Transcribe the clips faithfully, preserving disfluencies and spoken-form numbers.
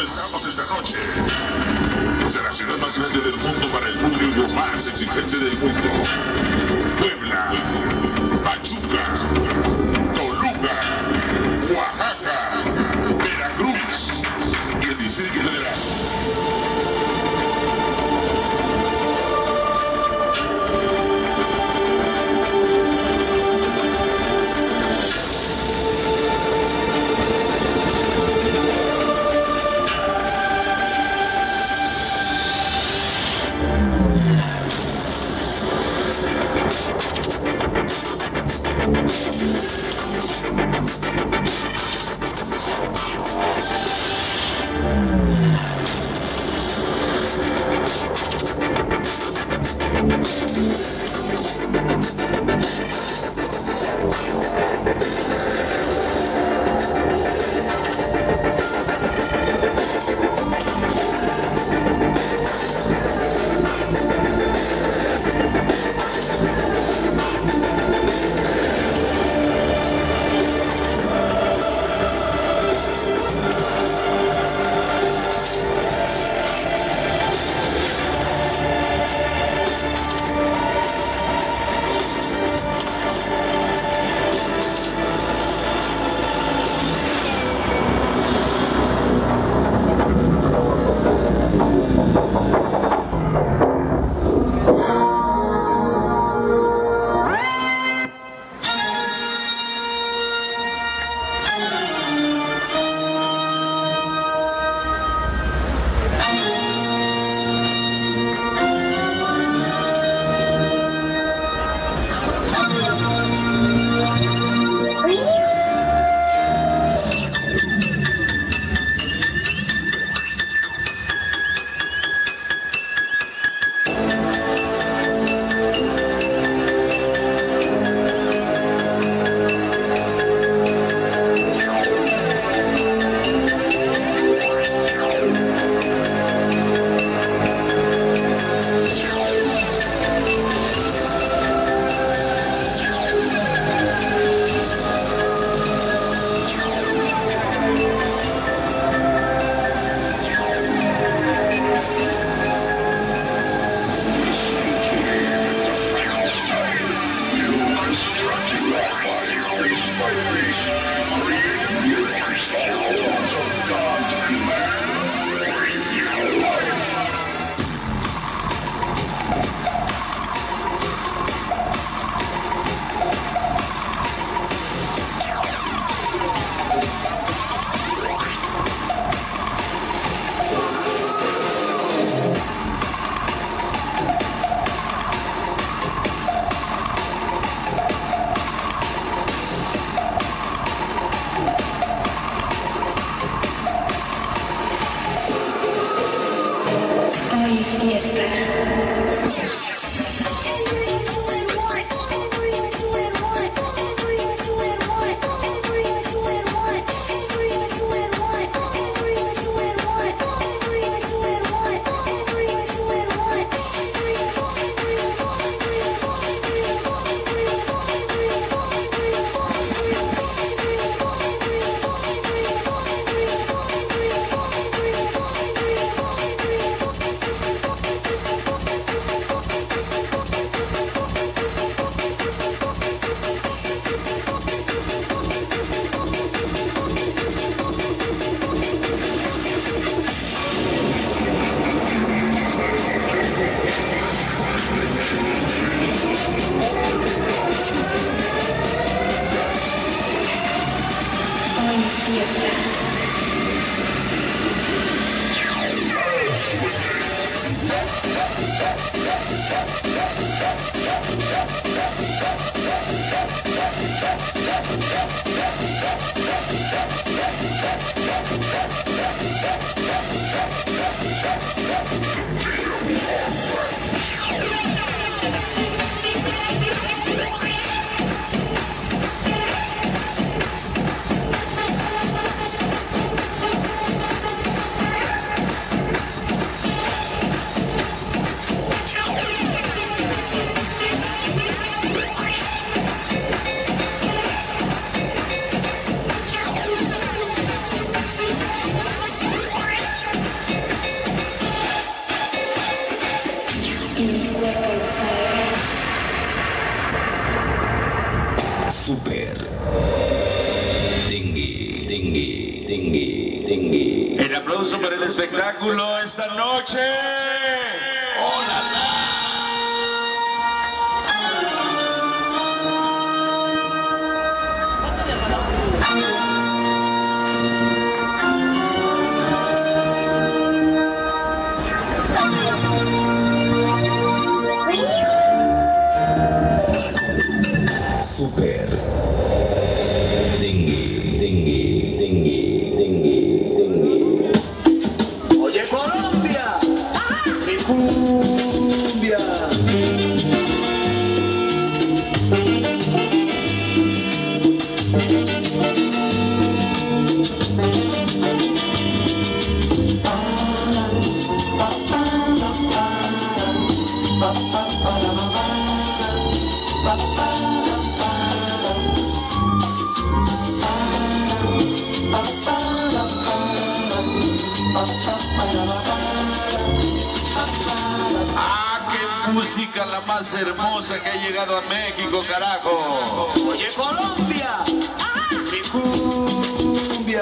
Comenzamos esta noche desde la ciudad más grande del mundo para el público más exigente del mundo. Puebla, Pachuca, Toluca, Oaxaca, Veracruz y el Distrito Federal. Tingui, tingui. El aplauso para el espectáculo esta noche. ¡Hola! Super. Tingui, tingui, tingui, tingui, tingui. Oye Colombia, mi cumbia. ¡Ah, qué música la más hermosa que ha llegado a México, carajo! Oye Colombia, mi cumbia.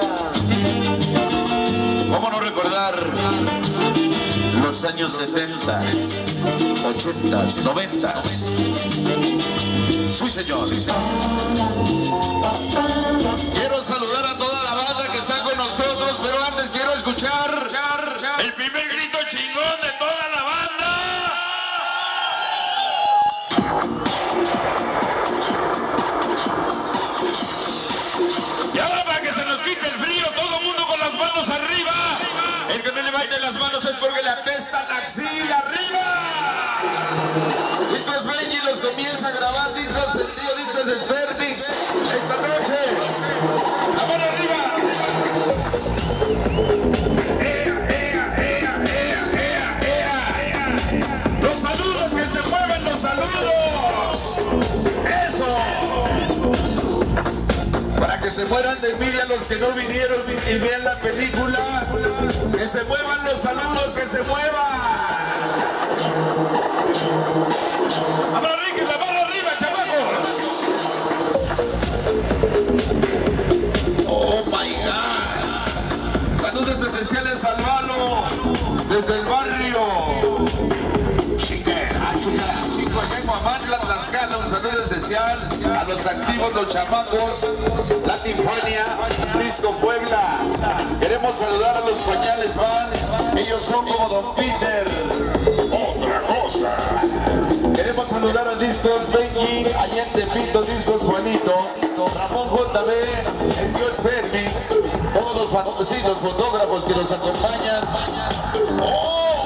¿Cómo no recordar los años setenta, ochenta, noventa? Sí, señor. Quiero saludar a toda la banda que está con nosotros, pero antes quiero escuchar el primer grito chingón de toda la banda. Y ahora para que se nos quite el frío, todo el mundo con las manos arriba. El que no levante las manos es porque le apesta la axila. ¡Arriba! Discos Benji los comienza a grabar, discos el tío, discos Spermix esta noche. ¡La mano arriba! ¡Ea, ea, ea, ea, ea, ea! ¡Los saludos, que se muevan los saludos! ¡Eso! Para que se mueran de envidia los que no vinieron y vean la película. Que se muevan los saludos, que se muevan. ¡Abra Ricky, la mano arriba, chamacos! ¡Oh, my God! Saludos esenciales al Valo, desde el barrio Chique, Chico, allá en Huamantla, Tlaxcala. Un saludo esencial a los activos, los chamacos, Latinfonia, Disco Puebla. Queremos saludar a los Pañales Van, ellos son como Don Peter. Otra cosa. Queremos saludar a Discos Benji, allá en Tepito, Discos Juanito, Ramón J B, el tío Spermix, todos los, sí, los fotógrafos que nos acompañan. ¡Oh!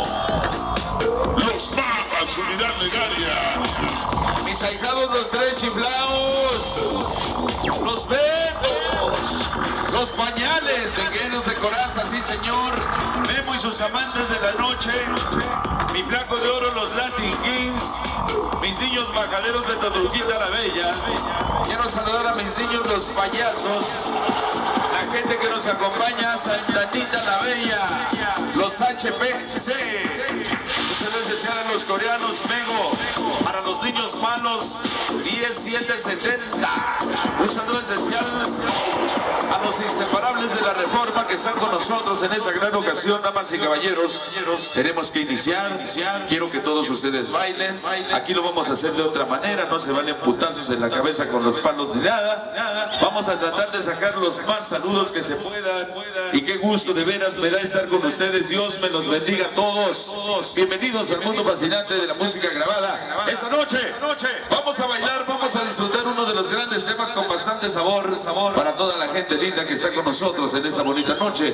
Los Magas, unidad legaria. Mis ahijados los tres chiflados, los Betos, los Pañales de Guenos de Coraza, sí señor, Memo y sus amantes de la noche, mi flaco de oro, los Latin Kings, mis niños majaderos de Toluquita la Bella. Quiero saludar a mis niños los payasos, la gente que nos acompaña, Santanita la Bella, los H P C. Un saludo especial a los coreanos, Mego, para los niños malos, diez siete setenta. Un saludo especial a los inseparables de la Reforma que están con nosotros en esta gran ocasión, damas y caballeros. Tenemos que iniciar, quiero que todos ustedes bailen. Aquí lo vamos a hacer de otra manera, no se valen putazos en la cabeza con los palos ni nada. Vamos a tratar de sacar los más saludos que se puedan. Y qué gusto de veras me da estar con ustedes. Dios me los bendiga a todos. Bienvenidos al mundo fascinante de la música grabada. Esta noche vamos a bailar, vamos a disfrutar uno de los grandes temas con bastante sabor, sabor para toda la gente linda que está con nosotros en esta bonita noche.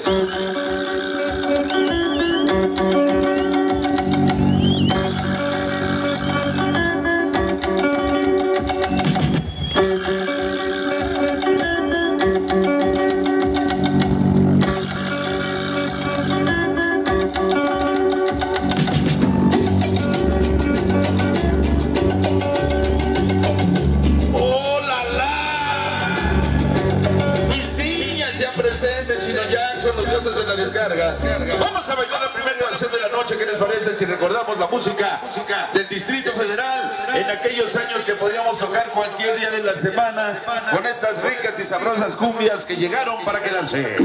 Presente, Chino Jackson. son los dioses de la descarga. Vamos a bailar la primera canción de la noche. ¿Qué les parece si recordamos la música del Distrito Federal en aquellos años que podíamos tocar cualquier día de la semana con estas ricas y sabrosas cumbias que llegaron para quedarse?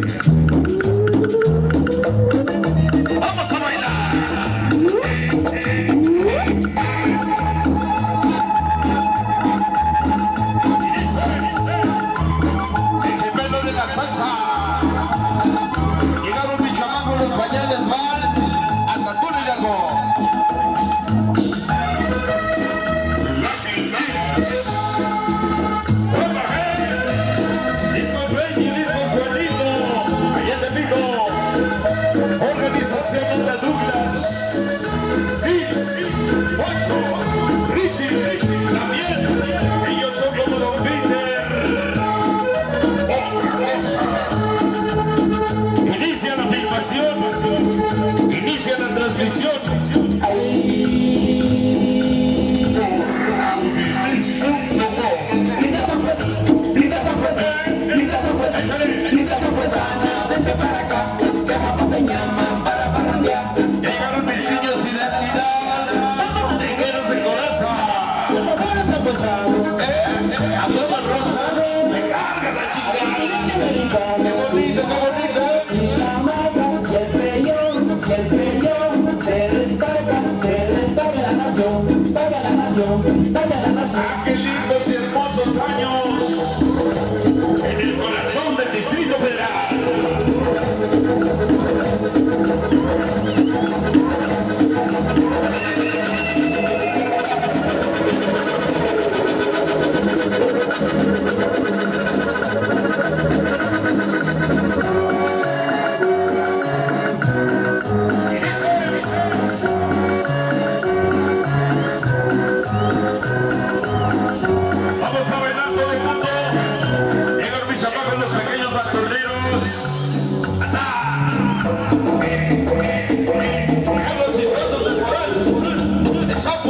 Vamos a bailar. El gemelo de la salsa. Llegaron mi chamaco, los pañales van hasta Tulio Hidalgo. Discos Rey y Discos Juanito, allá te pico. Organización de Douglas, Liz, Poncho, Richie, también. Ellos son como Don Peter. Otra cosa. Inicia la filmación, inicia la transmisión. Llegaron mis niños identidad, negueros de coraza. A todas rosas, me carga la chica. Qué bonito, qué bonito. La marca, el pellón, el pellón, se destaca, se destaca la nación, destaca la nación, destaca la nación. Ah, qué lindos y hermosos años en el corazón del Distrito Federal. Vamos a bailar todo el mundo. Llegaron mis chamacos, los pequeños bandoleros. ¡Anda! Carlos Chistosos del Moral. El Sapo.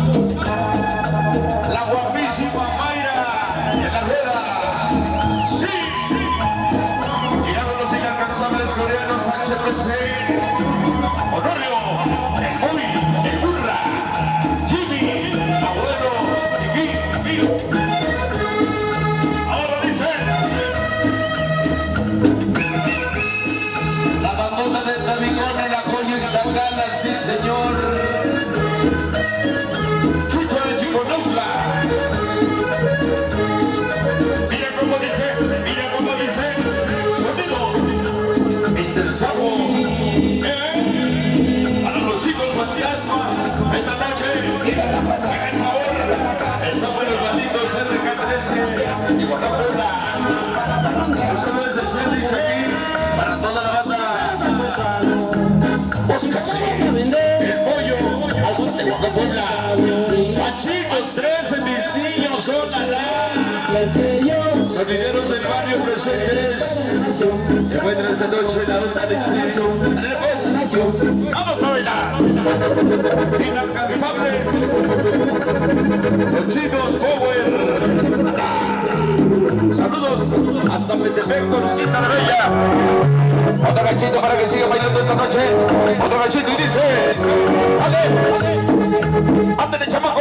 La guapísima Mayra en la rueda. ¡Sí! Llegaron los inalcanzables coreanos H P C. Honorio, el Bobby, el Burra, Jimmy, Abuelo, Chiqui, Chiqui. Ahora dice la bandota del Navigón en la Coño y Zangala, sí señor. Chucho de Chiconauta. Mira cómo dice, mira cómo dice. Sonido, mister Sapo. ¿Eh? Para los chicos fantasma, esta noche, a esa hora, el Samuel Hermanito, C R K trece y Guacamole. Los saludos del Cedric aquí, para toda la banda. Oscar, el pollo, de Guacamole. Pachitos trece, mis niños, son la la. Sonideros del barrio presentes. Se encuentran esta noche en la onda de Distrito. Vamos a bailar. Inalcanzables. Los chicos Power. Saludos hasta Petefecto, Quinta la Bella. Otro gachito para que siga bailando esta noche. Otro gachito y dice: ¡Ale! ¡Ándale, chamaco!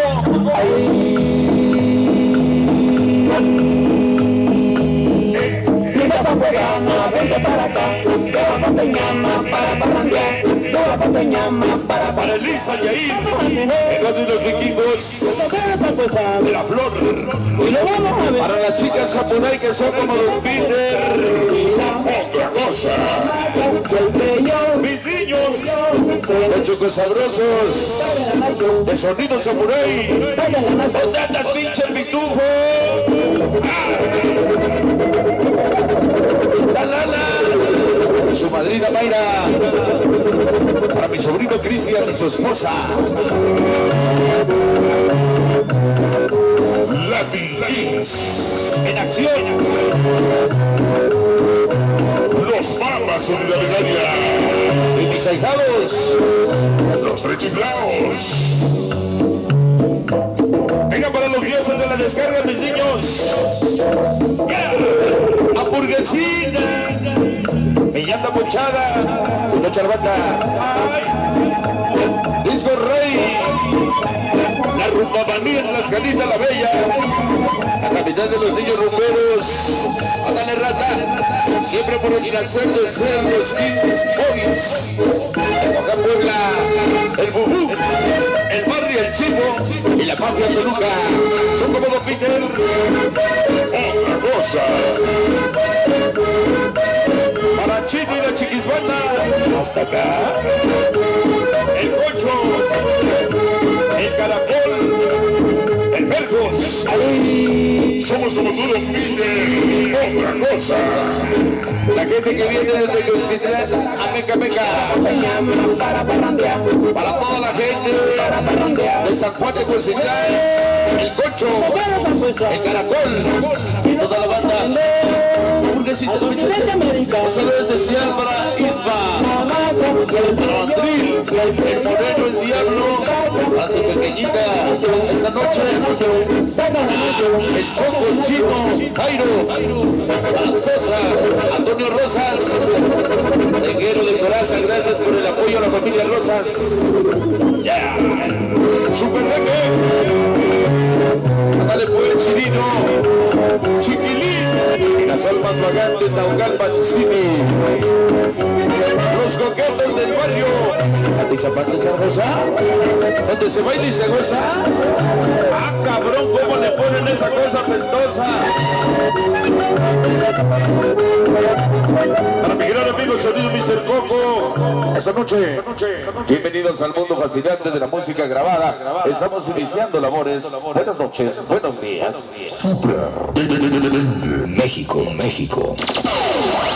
Vente para acá, lleva papeñama para parrandear, lleva papeñama para Para Elisa y ahí, vengo de los vikingos de la flor. Para las chicas samurai que son como Don Peter. Otra cosa. Mis niños, los chocos sabrosos de sonido samurai. ¿Dónde andas, pinche pitufo? La la la. Su madrina Mayra. Para mi sobrino Cristian y su esposa. Latin Kings en acción. Los Mamas Solidaridad. Y mis ahijados, los rechiflados. Venga para los dioses de la descarga, mis niños. Yeah. hamburguesita, piñata mochada, una charbaca, disco rey, la rumbamanía en las Janitas la Bella, la capital de los niños rumberos. Ándale, rata, siempre por el placer de ser los Kings Boys. En Oaxaca, Puebla, el Bubú, el Barrio, el Chivo y la Mafia Toluca. Son como dos Peter. Otra cosa. Para Chino y la Chiquisbata. Hasta acá. El Cocho. El Caracol. El Vergos. Somos como tú, los Peter. Otra cosa. La gente que viene desde Cocitlán a Meca Meca. Para toda la gente de San Juan de Cocitlán, el Cocho, el Caracol, toda la banda. Burguesito de muchachos. Un saludo especial para Isma, para Andril, el Moreno, el Diablo, a su pequeñita esa noche. El Choco, el Chino, Jairo, para Sosa, Antonio Rosas, Denguero de Coraza, gracias por el apoyo a la familia Rosas. Yeah. Super Deque. Dale pues, Chirino, Chiquilín, y las almas vagantes de Naucalpan City. Los coquetos del barrio. ¿Y zapatos se goza? ¿Dónde se baila y se goza? Ah, cabrón, ¿cómo le ponen esa cosa pestosa? Para mi gran amigo Sonido mister Coco. Esta noche, bienvenidos al mundo fascinante de la música grabada. Estamos iniciando labores. Buenas noches, buenos días. México, México.